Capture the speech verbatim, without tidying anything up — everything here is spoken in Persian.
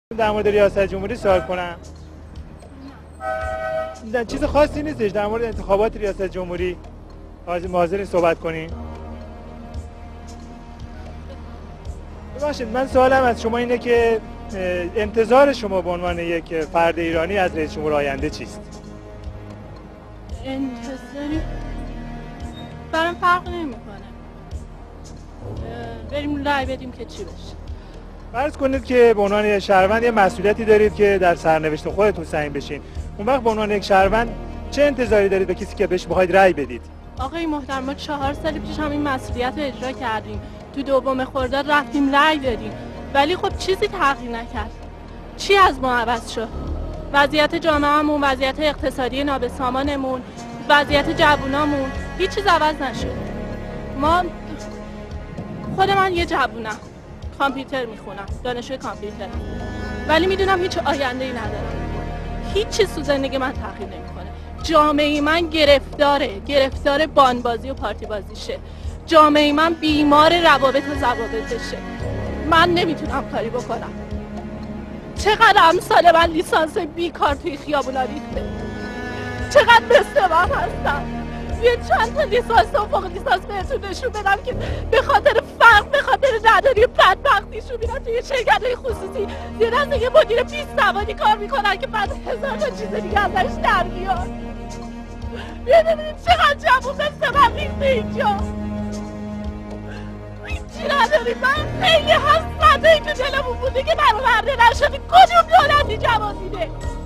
در مورد ریاست جمهوری سوال کنم. نه چیز خاصی نیستش در مورد انتخابات ریاست جمهوری حاضرین صحبت کنیم. ببخشید من سوالم از شما اینه که انتظار شما به عنوان یک فرد ایرانی از رئیس جمهور آینده چیست؟ انتظاری برام فرق نمیکنه. بریم رای بدیم که چی بشه. فرض کنید که به عنوان یک شهروند یه مسئولیتی دارید که در سرنوشت خودتون سهیم بشین. اون وقت به عنوان یک شهروند چه انتظاری دارید به کسی که بهش بخواید رای بدید؟ آقای محترم ما چهار سال پیش هم این مسئولیت رو اجرا کردیم. تو دوم خرداد رفتیم رای دادیم. ولی خب چیزی تغییر نکرد. چی از ما عوض شد؟ وضعیت جامعهمون، وضعیت اقتصادی نابسامانمون، وضعیت جوونامون هیچ چیز عوض نشد. ما خود من یه جوونم، کامپیوتر میخونم، دانشجوی کامپیوتر، ولی میدونم هیچ آینده‌ای ندارم. هیچ چیز تو زندگی من تغییر نمیکنه. جامعه من گرفتاره، گرفتار بانبازی و پارتی بازیشه. جامعه من بیمار روابط و ضوابطشه. من نمیتونم کاری بکنم. چقدر امثال من لیسانس بیکار توی خیابونا ریخته. چقدر مثل من هستم. یه چند تا لیسانس و فوق لیسانس بهتون نشون بدم که به خاطر فرق، به خاطر نداری بدبختیشون میرن توی شرکت‌های خصوصی زیر دست یه مدیر بیست سوادی کار میکنن که بعد هزار تا چیز دیگه ازش در میاد. میدونید چقدر جوون مثل من ریخته اینجا. هیچی نداریم. من خیلی حسرت این تو دلمون بوده که برآورده نشدی. کدوم دولتی جوان میده؟